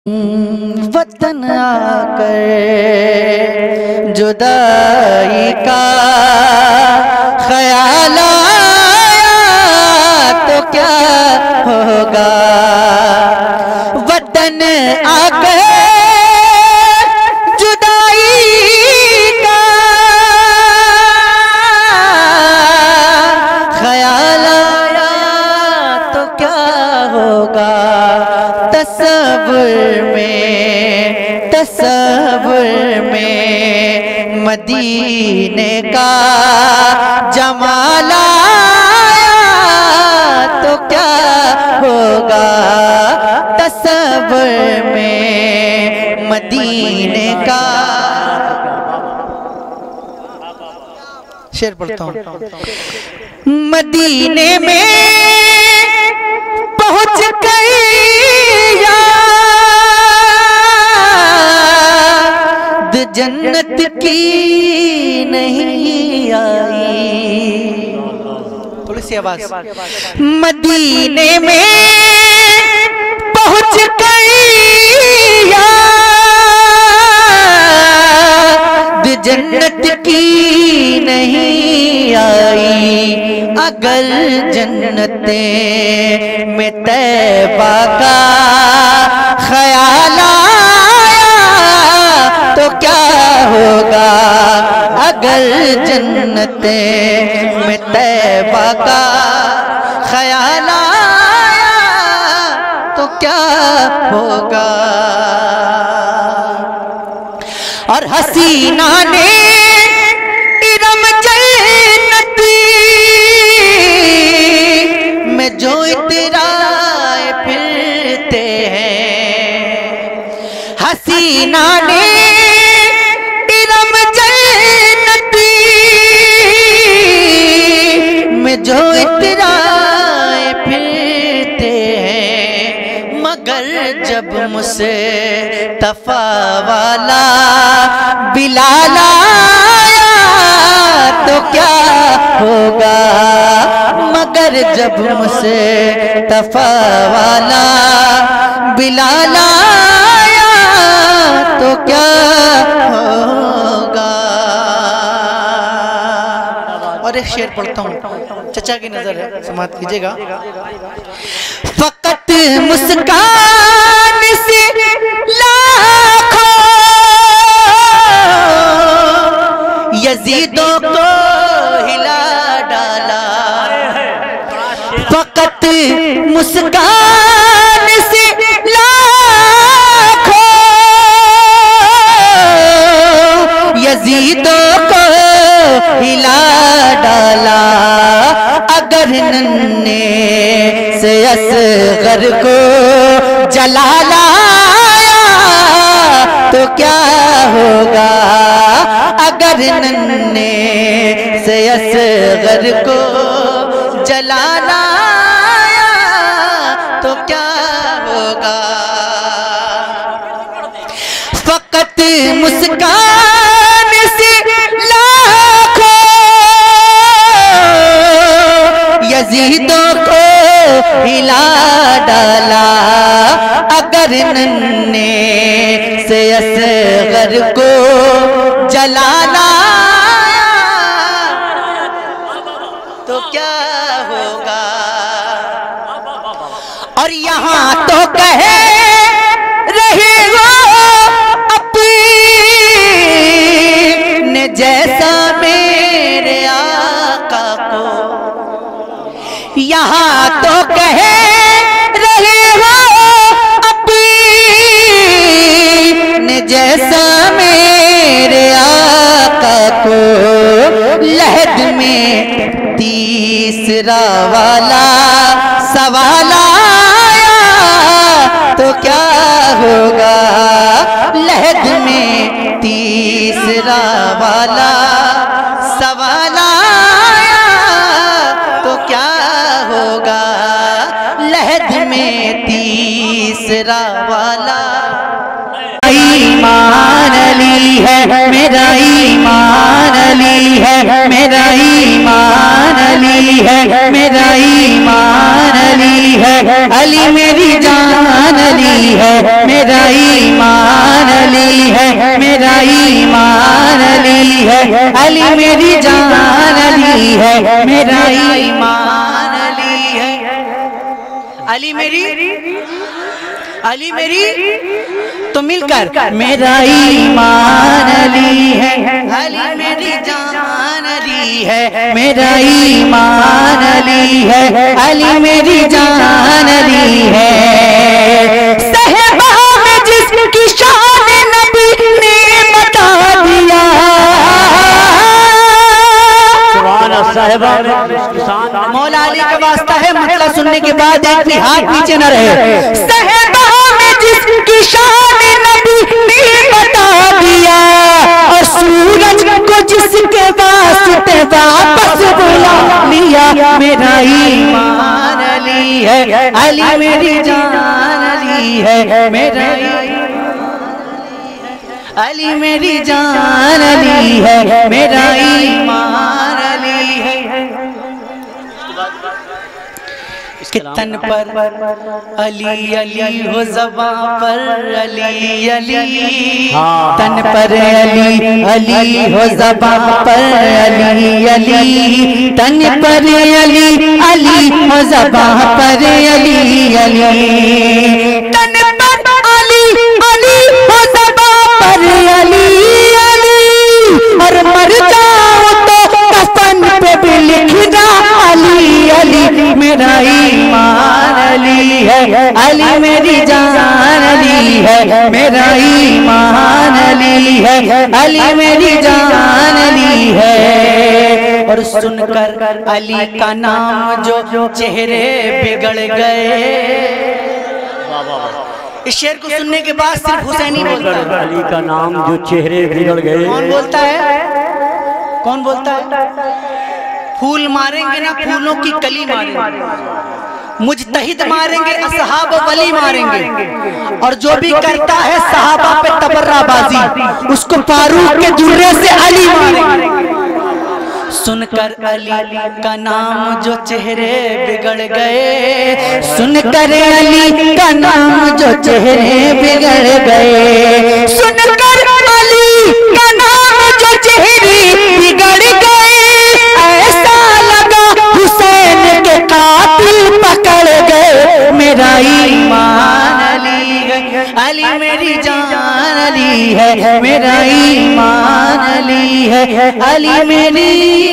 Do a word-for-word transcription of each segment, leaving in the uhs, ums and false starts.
वतन आकर जुदाई का ख्याल आया तो क्या होगा। वतन आकर जुदाई का ख्याल आया तो क्या होगा। तसव्वुर में तसव्वुर में मदीने का जमाल आया तो क्या होगा। तसव्वुर में मदीने का। शेर पढ़ता हूँ। मदीने में पहुँच गई जन्नत की नहीं आई। थोड़ी सी आवाज। मदीने में पहुंच गई याद जन्नत की नहीं आई। अगर जन्नते में तैबा का ख्याल तो क्या होगा। अगर जन्नते में तैबा का ख्याल आया तो क्या होगा। और हसीना ने इरम जन्नती में जो इतराए फिरते हैं। हसीना ने जो इतराए फिरते हैं। मगर जब मुझसे तफा वाला बिलाल आया तो क्या होगा। मगर जब मुझसे तफा वाला बिलाल आया तो क्या होगा। और एक शेर पढ़ता हूँ, चचा की नजर है, समाप्त कीजिएगा। फकत मुस्कान से लाखों यजीदों को हिला डाला। फकत मुस्कान से लाखों यजीदों को हिला डाला। अगर नन्हे से असगर को जलाल आया तो क्या होगा। अगर नन्हे से असगर को जलाल आया तो क्या होगा। फकत मुस्कान से यजीदों को हिला डाला। अगर नन्हे से असगर को जलाना तो क्या होगा। और यहाँ तो कहे रहे हो अपने जैसा मेरे आका को। यहाँ तो कहे रहे हो अपने जैसा मेरे आका को। लहद में तीसरा वाला सवाल आया तो क्या होगा। लहद में तीसरा वाला सवाल आया तो क्या होगा। लहद में तीसरा वाला। ईमान अली है मेरा ईमान अली है मेरा ईमान अली है, मेरा ईमान अली है। अली मेरी जान अली है, मेरा ईमान अली है, मेरा ईमान अली है। अली मेरी जान अली है, मेरा ईमान अली है। अली मेरी, अली मेरी, तो मिलकर मेरा ईमान अली है। अली मेरी जान अली है, मेरा ईमान अली है। अली मेरी जान अली है। सहबा में जिसकी शान नबी ने बता दिया, मौला अली का वास्ता है, मतलब सुनने के बाद एक भी हाथ नीचे न रहे। सहबा में जिसकी शान नबी ने बता दिया, और सूरज को जिसके वास्ते वापस बुला लिया। मेरा ईमान अली है, अली मेरी जान अली है, मेरा अली मेरी जान अली है, मेरा ईमान अली है। इसके तन पर अली अली हो, ज़बां पर अली अली, तन पर अली अली हो, ज़बां पर अली अली, तन पर अली अली हो, ज़बां पर अली अली, तन पर अली अली हो, ज़बां पर अली अली, और मर जाओ तो कफन पे भी लिखना अली अली। मेरा ईमान अली है, अली मेरी जान अली है, मेरा ईमान अली है, अली मेरी जान अली है। और सुनकर अली का नाम जो चेहरे बिगड़ गए। इस शेर को सुनने के बाद सिर्फ हुसैनी बोलता है। अली का नाम जो चेहरे बिगड़ गए। कौन बोलता है? कौन बोलता है? फूल मारेंगे ना, फूलों की कली मारेंगे, मुजतहिद मारेंगे, असहाब वली मारेंगे, और जो भी करता है सहाबा पे तबर्राबाजी, उसको फारूक के दुर्रे से अली मारेंगे। सुनकर अली का नाम जो चेहरे बिगड़ गए, सुनकर अली का नाम जो चेहरे बिगड़ गए, सुनकर अली का नाम जो चेहरे बिगड़ गए, ऐसा लगा हुसैन के कातिल पकड़ गए। मेरा ईमान अली है, अली मेरी जान अली है, मेरा ईमान अली है, अली मेरी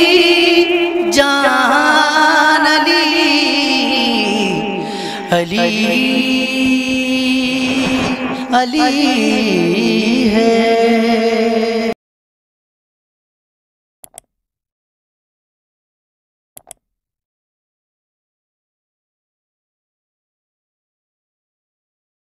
जान अली, अली अली है।